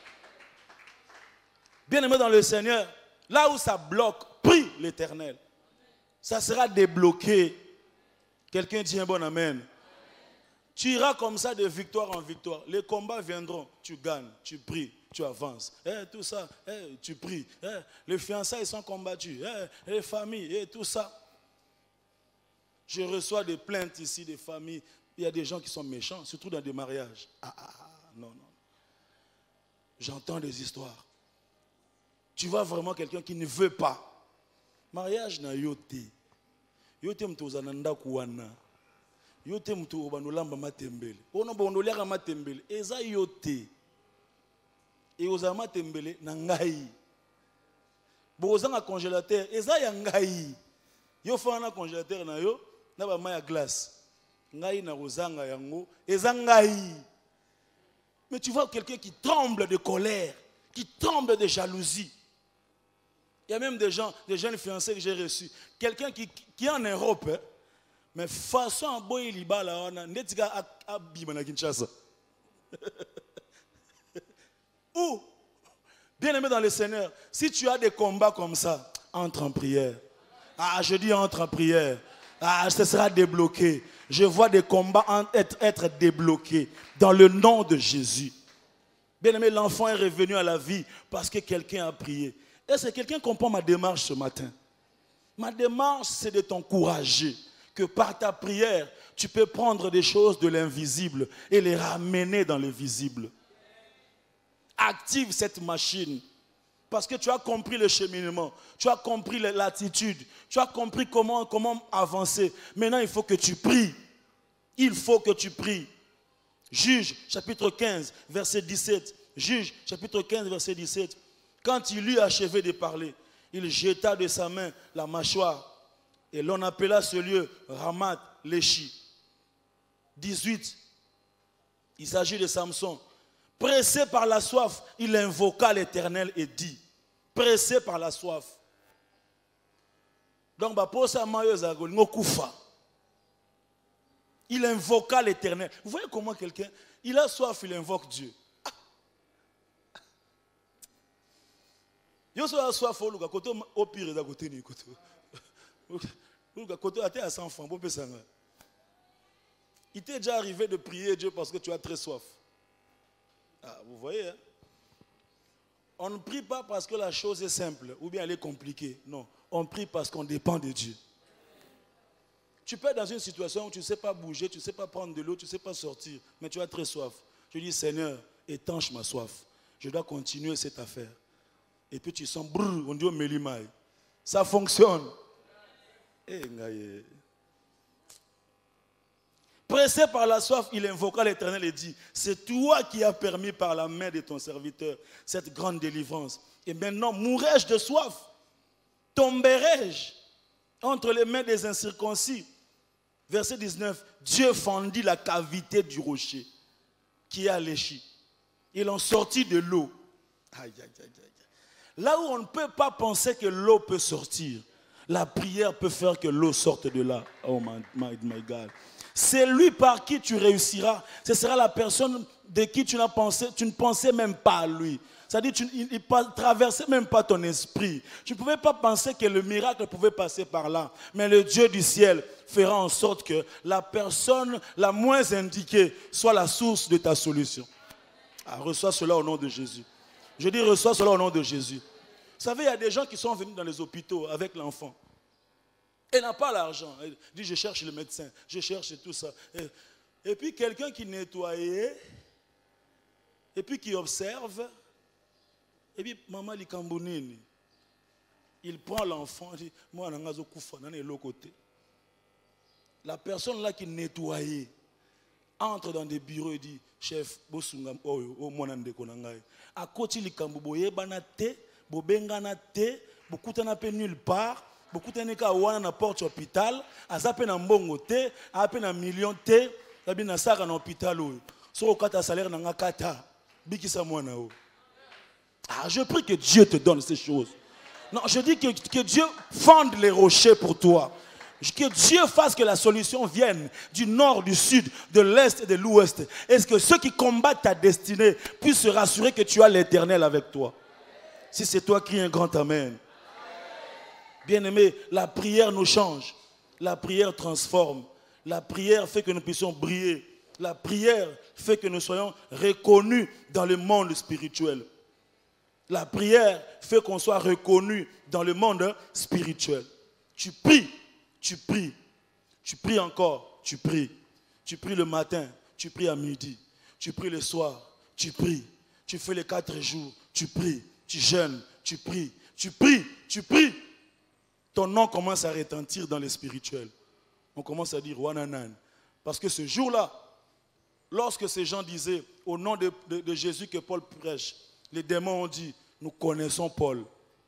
Bien-aimé dans le Seigneur, là où ça bloque, prie l'Éternel. Ça sera débloqué. Quelqu'un dit un bon amen. Tu iras comme ça de victoire en victoire. Les combats viendront, tu gagnes, tu pries, tu avances. Tout ça, tu pries. Les fiançailles sont combattus. Les familles, et tout ça. Je reçois des plaintes ici des familles. Il y a des gens qui sont méchants, surtout dans des mariages. Non. J'entends des histoires. Tu vois vraiment quelqu'un qui ne veut pas. Mariage na yote. Yote mtozananda kuwana. Yote mtu obanolamba matembele. Ono bonoliaka matembele. Eza yote. E oza matembele na ngai. Bozanga congélateur. Eza ya ngai. Yo fana congélateur na yo. Na ba maya glace. Ngai na ozanga yango. Eza ngai. Mais tu vois quelqu'un qui tremble de colère. Qui tremble de jalousie. Il y a même des jeunes fiancés que j'ai reçus. Quelqu'un qui est en Europe, hein, mais façon à boy liba là, on a netika abima na Kinshasa. Ou, bien aimé dans le Seigneur, si tu as des combats comme ça, entre en prière. Je dis entre en prière. Ce sera débloqué. Je vois des combats être débloqués dans le nom de Jésus. Bien aimé, l'enfant est revenu à la vie parce que quelqu'un a prié. Est-ce que quelqu'un comprend ma démarche ce matin? Ma démarche, c'est de t'encourager que par ta prière, tu peux prendre des choses de l'invisible et les ramener dans le visible. Active cette machine parce que tu as compris le cheminement, tu as compris l'attitude, tu as compris comment avancer. Maintenant, il faut que tu pries. Il faut que tu pries. Juge, chapitre 15, verset 17. Juge, chapitre 15, verset 17. Quand il eut achevé de parler, il jeta de sa main la mâchoire et l'on appela ce lieu Ramat Léchi. 18. Il s'agit de Samson. Pressé par la soif, il invoqua l'Éternel et dit, pressé par la soif. Donc, il invoqua l'Éternel. Vous voyez comment quelqu'un, il a soif, il invoque Dieu. Yo so soif luka koto au pire da côté ni koto. Luka koto até à 100 francs pour payer. Il t'est déjà arrivé de prier Dieu parce que tu as très soif. Vous voyez, hein? On ne prie pas parce que la chose est simple ou bien elle est compliquée. Non, on prie parce qu'on dépend de Dieu. Tu peux être dans une situation où tu ne sais pas bouger, tu ne sais pas prendre de l'eau, tu ne sais pas sortir, mais tu as très soif. Tu dis, Seigneur, étanche ma soif. Je dois continuer cette affaire. Et puis tu sens, brrr, on dit au Mélimaï. Ça fonctionne. Pressé par la soif, il invoqua l'Éternel et dit, c'est toi qui as permis par la main de ton serviteur cette grande délivrance. Et maintenant, mourrai-je de soif? Tomberai-je entre les mains des incirconcis? Verset 19, Dieu fendit la cavité du rocher qui est à Léchi. Ils ont sorti de l'eau. Aïe, aïe, aïe, aïe. Là où on ne peut pas penser que l'eau peut sortir, la prière peut faire que l'eau sorte de là. Oh my God. C'est lui par qui tu réussiras. Ce sera la personne de qui tu ne pensais même pas à lui. C'est-à-dire il ne traversait même pas ton esprit. Tu ne pouvais pas penser que le miracle pouvait passer par là. Mais le Dieu du ciel fera en sorte que la personne la moins indiquée soit la source de ta solution. Reçois cela au nom de Jésus. Je dis reçois cela au nom de Jésus. Vous savez, il y a des gens qui sont venus dans les hôpitaux avec l'enfant. Et n'a pas l'argent. Il dit, je cherche le médecin, je cherche tout ça. Et puis quelqu'un qui nettoyait, et puis qui observe, et puis maman Likambonini, il prend l'enfant, il dit, moi, je suis de côté. La personne là qui nettoyait entre dans des bureaux et dit, chef, bosungam oyo monande konangai. À côté Likambo boye banate, bobengana te, bokutana pe nulle part. beaucoup de gens qui ont porte hôpital, ils ont un bon thé, ils ont un million de thé, ils ont un hôpital. Si vous avez un salaire, vous avez un je prie que Dieu te donne ces choses. Non, je dis que Dieu fonde les rochers pour toi. Que Dieu fasse que la solution vienne du nord, du sud, de l'est et de l'ouest. Est-ce que ceux qui combattent ta destinée puissent se rassurer que tu as l'Éternel avec toi? Si c'est toi, crie un grand amen. Bien-aimé, la prière nous change. La prière transforme. La prière fait que nous puissions briller. La prière fait que nous soyons reconnus dans le monde spirituel. La prière fait qu'on soit reconnu dans le monde spirituel. Tu pries. Tu pries. Tu pries encore. Tu pries. Tu pries le matin. Tu pries à midi. Tu pries le soir. Tu pries. Tu fais les 4 jours. Tu pries. Tu jeûnes. Tu pries. Tu pries. Tu pries. Ton nom commence à retentir dans le spirituel. On commence à dire Wananan. Parce que ce jour-là, lorsque ces gens disaient au nom de Jésus que Paul prêche, les démons ont dit, nous connaissons Paul.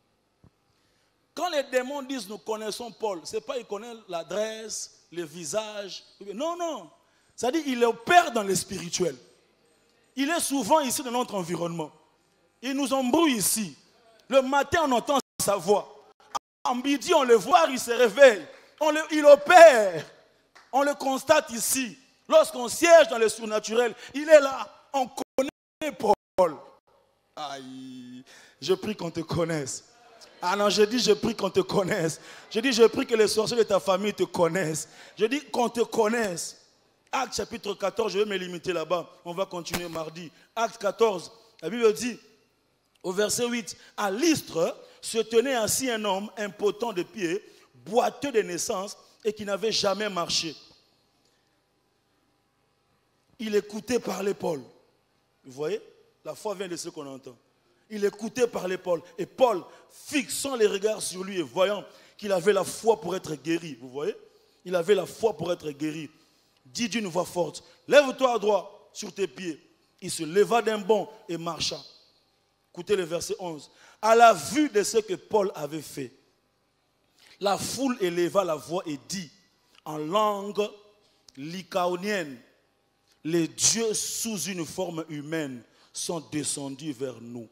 Quand les démons disent nous connaissons Paul, ce n'est pas qu'ils connaissent l'adresse, le visage. Non, non. C'est-à-dire qu'il opère dans le spirituel. Il est souvent ici dans notre environnement. Il nous embrouille ici. Le matin, on entend sa voix. En midi, on le voit, il se réveille. Il opère. On le constate ici. Lorsqu'on siège dans le surnaturel, il est là. On connaît Paul. Aïe. Je prie qu'on te connaisse. Ah non, je dis je prie qu'on te connaisse. Je dis je prie que les sorciers de ta famille te connaissent. Je dis qu'on te connaisse. Acte chapitre 14, je vais me limiter là-bas. On va continuer mardi. Acte 14, la Bible dit, au verset 8, à Lystre se tenait ainsi un homme impotent de pied, boiteux de naissance et qui n'avait jamais marché. Il écoutait parler Paul. Vous voyez? La foi vient de ce qu'on entend. Il écoutait parler Paul. Et Paul, fixant les regards sur lui et voyant qu'il avait la foi pour être guéri. Vous voyez? Il avait la foi pour être guéri. Dit d'une voix forte, lève-toi à droite sur tes pieds. Il se leva d'un bond et marcha. Écoutez le verset 11. À la vue de ce que Paul avait fait, la foule éleva la voix et dit en langue lycaonienne, les dieux sous une forme humaine sont descendus vers nous.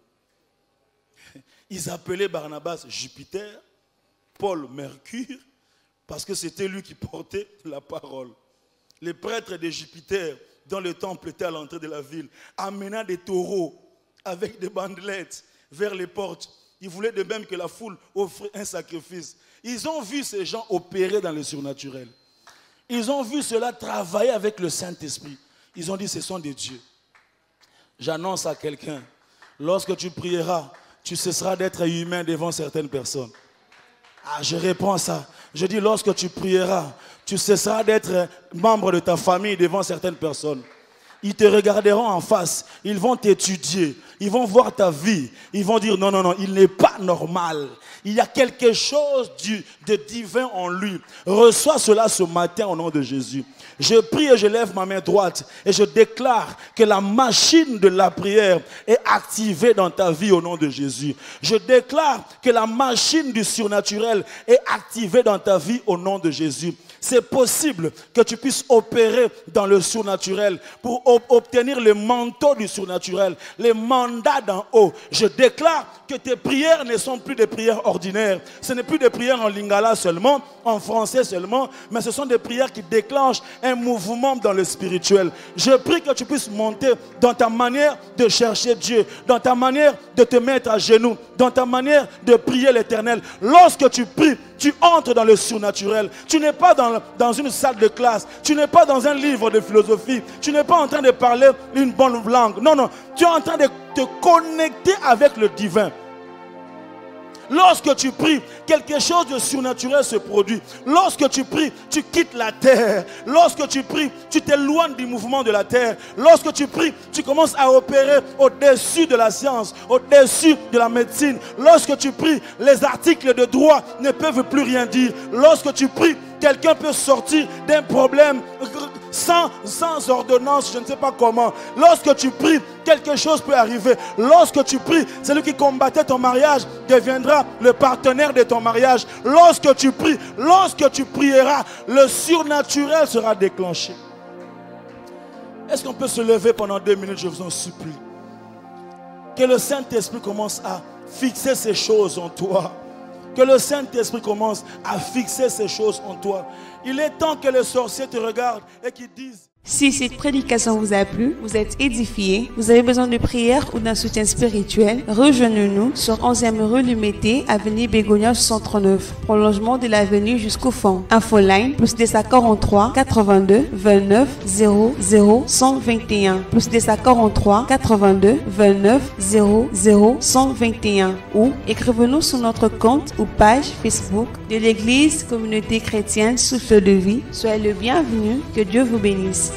Ils appelaient Barnabas Jupiter, Paul Mercure, parce que c'était lui qui portait la parole. Les prêtres de Jupiter, dans le temple était à l'entrée de la ville, amenant des taureaux avec des bandelettes vers les portes. Ils voulaient de même que la foule offre un sacrifice. Ils ont vu ces gens opérer dans le surnaturel. Ils ont vu cela travailler avec le Saint-Esprit. Ils ont dit, ce sont des dieux. J'annonce à quelqu'un, lorsque tu prieras, tu cesseras d'être humain devant certaines personnes. Ah, je réponds à ça. Je dis, lorsque tu prieras, tu cesseras d'être membre de ta famille devant certaines personnes. Ils te regarderont en face, ils vont t'étudier, ils vont voir ta vie, ils vont dire non, non, non, il n'est pas normal. Il y a quelque chose de divin en lui. Reçois cela ce matin au nom de Jésus. Je prie et je lève ma main droite et je déclare que la machine de la prière est activée dans ta vie au nom de Jésus. Je déclare que la machine du surnaturel est activée dans ta vie au nom de Jésus. C'est possible que tu puisses opérer dans le surnaturel pour obtenir le manteau du surnaturel, les mandats d'en haut. Je déclare que tes prières ne sont plus des prières ordinaires. Ce n'est plus des prières en lingala seulement, en français seulement, mais ce sont des prières qui déclenchent un mouvement dans le spirituel. Je prie que tu puisses monter dans ta manière de chercher Dieu, dans ta manière de te mettre à genoux, dans ta manière de prier l'Éternel. Lorsque tu pries, tu entres dans le surnaturel. Tu n'es pas dans une salle de classe. Tu n'es pas dans un livre de philosophie. Tu n'es pas en train de parler une bonne langue. Non, non. Tu es en train de te connecter avec le divin. Lorsque tu pries, quelque chose de surnaturel se produit. Lorsque tu pries, tu quittes la terre. Lorsque tu pries, tu t'éloignes du mouvement de la terre. Lorsque tu pries, tu commences à opérer au-dessus de la science, au-dessus de la médecine. Lorsque tu pries, les articles de droit ne peuvent plus rien dire. Lorsque tu pries, quelqu'un peut sortir d'un problème sans ordonnance, je ne sais pas comment. Lorsque tu pries, quelque chose peut arriver. Lorsque tu pries, celui qui combattait ton mariage deviendra le partenaire de ton mariage. Lorsque tu pries, lorsque tu prieras, le surnaturel sera déclenché. Est-ce qu'on peut se lever pendant 2 minutes, je vous en supplie? Que le Saint-Esprit commence à fixer ces choses en toi. Que le Saint-Esprit commence à fixer ces choses en toi. Il est temps que les sorciers te regardent et qu'ils disent... Si cette prédication vous a plu, vous êtes édifié, vous avez besoin de prière ou d'un soutien spirituel, rejoignez-nous sur 11e rue Lumété, avenue Bégonia 639, prolongement de l'avenue jusqu'au fond. Infoline, +243 82 29 00 121, +243 82 29 00 121, ou écrivez-nous sur notre compte ou page Facebook de l'Église Communauté Chrétienne Souffle de Vie. Soyez le bienvenu, que Dieu vous bénisse.